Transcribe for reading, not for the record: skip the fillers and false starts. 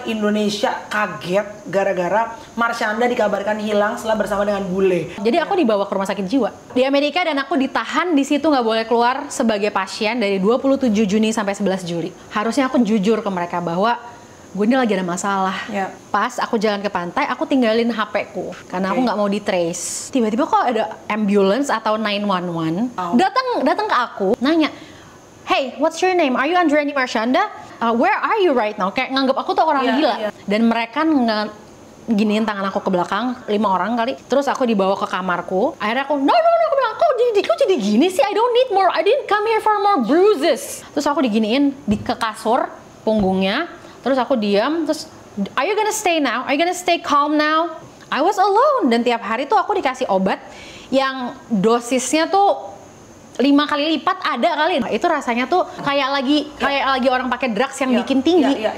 Indonesia kaget gara-gara Marshanda dikabarkan hilang setelah bersama dengan bule. Jadi aku dibawa ke rumah sakit jiwa di Amerika dan aku ditahan di situ, nggak boleh keluar sebagai pasien dari 27 Juni sampai 11 Juli. Harusnya aku jujur ke mereka bahwa gue ini lagi ada masalah. Pas aku jalan ke pantai, aku tinggalin HP-ku karena aku nggak mau di-trace. Tiba-tiba kok ada ambulance atau 911 datang ke aku, nanya, "Hey, what's your name? Are you Andriani Marshanda? Where are you right now?" Kayak nganggap aku tuh orang gila. Dan mereka giniin tangan aku ke belakang, 5 orang kali. Terus aku dibawa ke kamarku. Akhirnya aku, no, aku bilang, kok jadi gini sih? I don't need more. I didn't come here for more bruises. Terus aku diginiin ke kasur, punggungnya. Terus aku diam. Terus, are you gonna stay now? Are you gonna stay calm now? I was alone. Dan tiap hari tuh aku dikasih obat yang dosisnya tuh 5 kali lipat ada kali. Itu rasanya tuh kayak lagi orang pakai drugs yang bikin tinggi.